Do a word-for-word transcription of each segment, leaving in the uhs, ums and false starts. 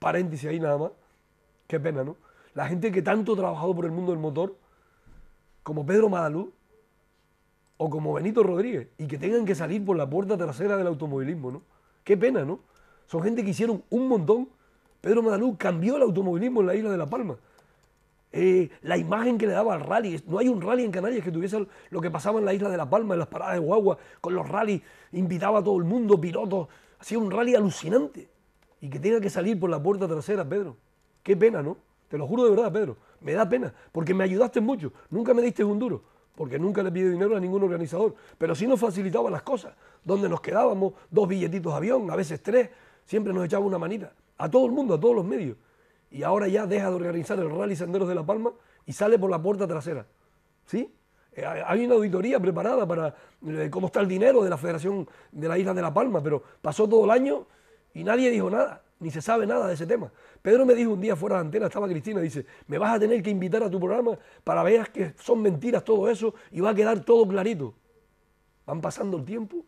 paréntesis ahí nada más. Qué pena, ¿no? La gente que tanto ha trabajado por el mundo del motor, como Pedro Madalú o como Benito Rodríguez, y que tengan que salir por la puerta trasera del automovilismo, ¿no? Qué pena, ¿no? Son gente que hicieron un montón. Pedro Madalú cambió el automovilismo en la isla de La Palma. Eh, la imagen que le daba al rally, no hay un rally en Canarias que tuviese lo que pasaba en la isla de La Palma, en las paradas de guagua, con los rallies, invitaba a todo el mundo, pilotos, hacía un rally alucinante, y que tenga que salir por la puerta trasera, Pedro. Qué pena, ¿no? Te lo juro de verdad, Pedro, me da pena, porque me ayudaste mucho, nunca me diste un duro, porque nunca le pide dinero a ningún organizador, pero sí nos facilitaba las cosas, donde nos quedábamos, dos billetitos de avión, a veces tres, siempre nos echaba una manita, a todo el mundo, a todos los medios. Y ahora ya deja de organizar el Rally Senderos de La Palma y sale por la puerta trasera. ¿Sí? Eh, hay una auditoría preparada para eh, cómo está el dinero de la Federación de la Isla de La Palma, pero pasó todo el año y nadie dijo nada, ni se sabe nada de ese tema. Pedro me dijo un día fuera de antena, estaba Cristina, dice, me vas a tener que invitar a tu programa para ver que son mentiras todo eso y va a quedar todo clarito. Van pasando el tiempo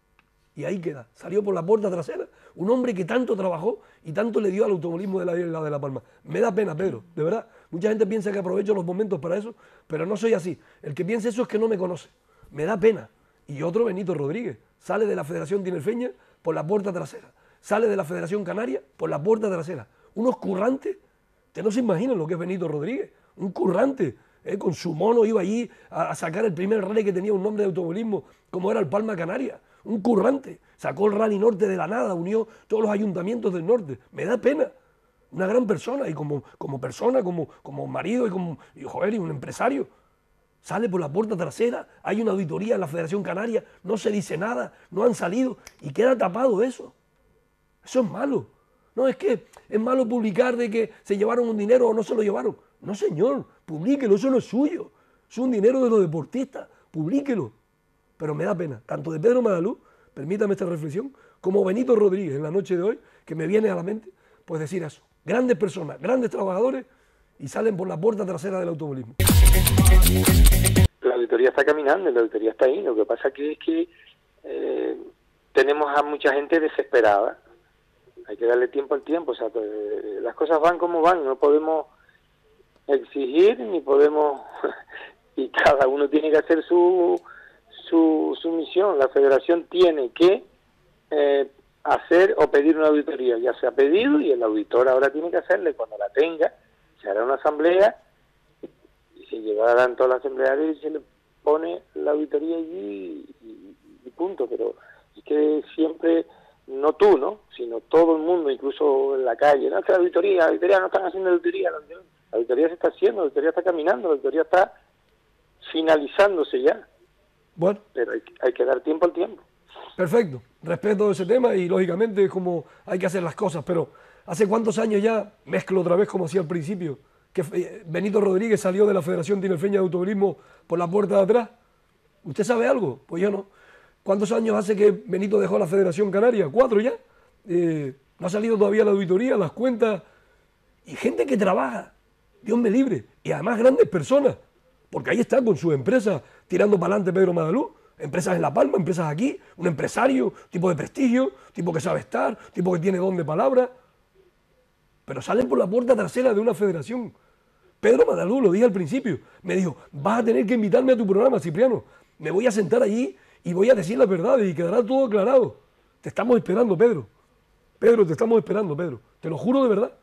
y ahí queda. Salió por la puerta trasera un hombre que tanto trabajó y tanto le dio al automovilismo de la isla de La Palma. Me da pena, Pedro, de verdad. Mucha gente piensa que aprovecho los momentos para eso, pero no soy así. El que piense eso es que no me conoce. Me da pena. Y otro, Benito Rodríguez, sale de la Federación Tinerfeña por la puerta trasera. Sale de la Federación Canaria por la puerta trasera. Unos currantes, ustedes no se imaginan lo que es Benito Rodríguez. Un currante, eh, con su mono iba allí a, a sacar el primer rally que tenía un nombre de automovilismo, como era el Palma Canaria. Un currante, sacó el Rally Norte de la nada, unió todos los ayuntamientos del norte. Me da pena, una gran persona, y como, como persona, como, como marido y como y, joder, y un empresario. Sale por la puerta trasera, hay una auditoría en la Federación Canaria, no se dice nada, no han salido y queda tapado eso. Eso es malo. No, es que es malo publicar de que se llevaron un dinero o no se lo llevaron. No, señor, publíquelo, eso no es suyo. Es un dinero de los deportistas, publíquelo. Pero me da pena, tanto de Pedro Madalú, permítame esta reflexión, como Benito Rodríguez en la noche de hoy, que me viene a la mente, pues decir eso. Grandes personas, grandes trabajadores, y salen por la puerta trasera del automovilismo. La auditoría está caminando, la auditoría está ahí. Lo que pasa que es que eh, tenemos a mucha gente desesperada. Hay que darle tiempo al tiempo. O sea, pues, las cosas van como van. No podemos exigir ni podemos... y cada uno tiene que hacer su... Su, su misión. La federación tiene que eh, hacer o pedir una auditoría, ya se ha pedido y el auditor ahora tiene que hacerle. Cuando la tenga, se hará una asamblea y se llevarán todas las asamblearias y se le pone la auditoría allí y, y, y punto. Pero es que siempre, no tú, ¿no? Sino todo el mundo, incluso en la calle, no, es que la auditoría, la auditoría no están haciendo la auditoría, la auditoría, la auditoría se está haciendo, la auditoría está caminando, la auditoría está finalizándose ya. Bueno, pero hay, hay que dar tiempo al tiempo. Perfecto, respeto ese tema y lógicamente es como hay que hacer las cosas, pero ¿hace cuántos años ya, mezclo otra vez como hacía al principio, que Benito Rodríguez salió de la Federación Tinerfeña de Automovilismo por la puerta de atrás? ¿Usted sabe algo? Pues yo no. ¿Cuántos años hace que Benito dejó la Federación Canaria? ¿Cuatro ya? Eh, no ha salido todavía la auditoría, las cuentas, y gente que trabaja, Dios me libre, y además grandes personas, porque ahí está con su empresa tirando para adelante Pedro Madalú, empresas en La Palma, empresas aquí, un empresario, tipo de prestigio, tipo que sabe estar, tipo que tiene don de palabra, pero salen por la puerta trasera de una federación. Pedro Madalú, lo dije al principio, me dijo, vas a tener que invitarme a tu programa, Cipriano, me voy a sentar allí y voy a decir la verdad y quedará todo aclarado. Te estamos esperando, Pedro. Pedro, te estamos esperando, Pedro, te lo juro de verdad.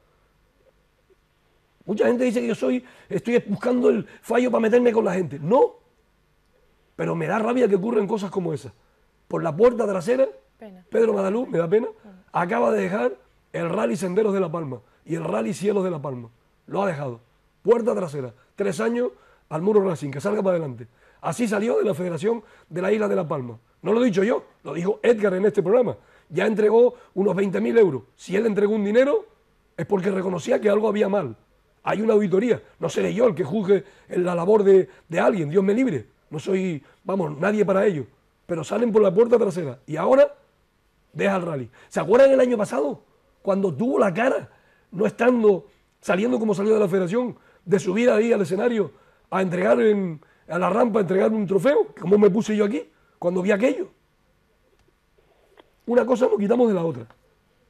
Mucha gente dice que yo soy, estoy buscando el fallo para meterme con la gente. No, pero me da rabia que ocurran cosas como esas. Por la puerta trasera, pena. Pedro Madalú, me da pena, acaba de dejar el Rally Senderos de La Palma y el Rally Cielos de La Palma. Lo ha dejado. Puerta trasera. Tres años al muro Racing, que salga para adelante. Así salió de la Federación de la Isla de La Palma. No lo he dicho yo, lo dijo Edgar en este programa. Ya entregó unos veinte mil euros. Si él entregó un dinero, es porque reconocía que algo había mal. Hay una auditoría, no seré yo el que juzgue la labor de, de alguien, Dios me libre, no soy, vamos, nadie para ello, pero salen por la puerta trasera y ahora deja el rally. ¿Se acuerdan el año pasado? Cuando tuvo la cara, no estando, saliendo como salió de la federación, de subir ahí al escenario a entregar en, a la rampa, a entregar un trofeo, como me puse yo aquí, cuando vi aquello. Una cosa nos quitamos de la otra.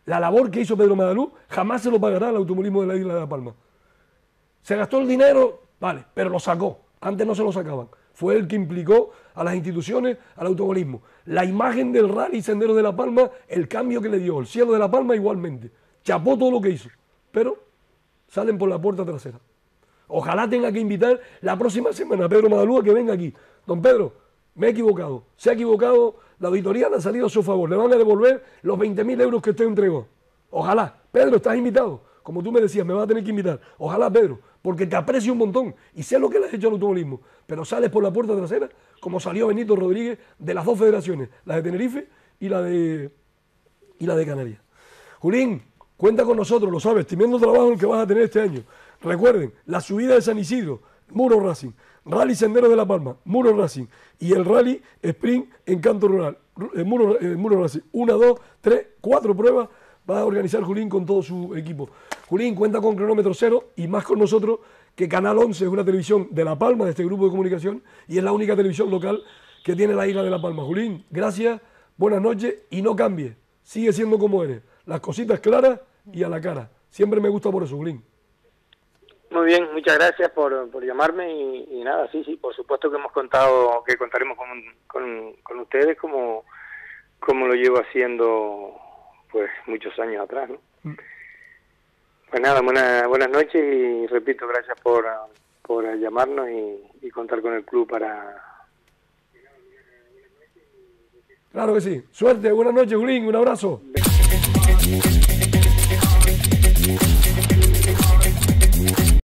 la labor que hizo Pedro Madalú jamás se lo pagará el automovilismo de la isla de La Palma. Se gastó el dinero, vale, pero lo sacó. Antes no se lo sacaban. Fue el que implicó a las instituciones, al automovilismo. La imagen del Rally Sendero de La Palma, el cambio que le dio, el cielo de La Palma igualmente. Chapó todo lo que hizo, pero salen por la puerta trasera. Ojalá tenga que invitar la próxima semana a Pedro Madalú a que venga aquí. Don Pedro, me he equivocado, se ha equivocado, la auditoría le ha salido a su favor, le van a devolver los veinte mil euros que usted entregó. Ojalá. Pedro, estás invitado. Como tú me decías, me vas a tener que invitar. Ojalá, Pedro, porque te aprecio un montón y sé lo que le has hecho al automovilismo, pero sales por la puerta trasera como salió Benito Rodríguez de las dos federaciones, la de Tenerife y la de, y la de Canarias. Julín, cuenta con nosotros, lo sabes, tremendo trabajo el que vas a tener este año. Recuerden, la subida de San Isidro, Muro Racing, Rally Sendero de La Palma, Muro Racing y el Rally Sprint Encanto Rural, eh, Muro, eh, Muro Racing. Una, dos, tres, cuatro pruebas va a organizar Julín con todo su equipo. Julín cuenta con cronómetro cero y más con nosotros que Canal once es una televisión de La Palma, de este grupo de comunicación, y es la única televisión local que tiene la isla de La Palma. Julín, gracias, buenas noches y no cambies, sigue siendo como eres, las cositas claras y a la cara. Siempre me gusta por eso, Julín. Muy bien, muchas gracias por, por llamarme y, y nada, sí, sí, por supuesto que hemos contado, que contaremos con, con, con ustedes como, como lo llevo haciendo pues muchos años atrás, ¿no? Mm. Pues nada, buena, buenas noches y repito, gracias por, por llamarnos y, y contar con el club para... Claro que sí. Suerte, buenas noches, Julín, un abrazo.